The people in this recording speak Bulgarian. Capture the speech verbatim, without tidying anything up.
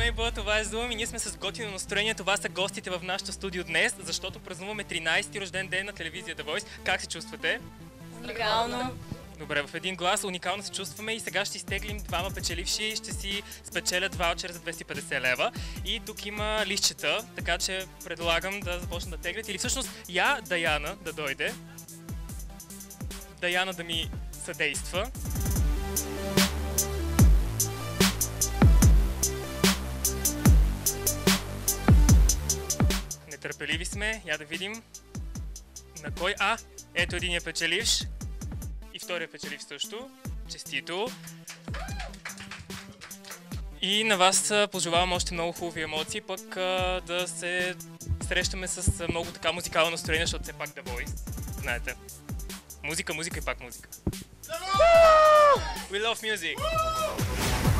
Мейбъл, това е Zoom и ние сме с готино настроение. Това са гостите в нашото студио днес, защото празнуваме тринайсети рожден ден на телевизия The Voice. Как се чувствате? Уникално. Добре, в един глас уникално се чувстваме и сега ще изтеглим двама печеливши, ще си спечелят ваучер за двеста и петдесет лева. И тук има листчета, така че предлагам да започнат да теглят. Или всъщност я, Даяна, да дойде. Даяна да ми съдейства. Нетърпеливи сме, я да видим на кой... А, ето единия печеливш и втория печеливш също. Честито! И на вас пожелавам още много хубави емоции, пък а, да се срещаме с много така музикално настроение, защото все пак The Voice, знаете. Музика, музика и пак музика. We love music!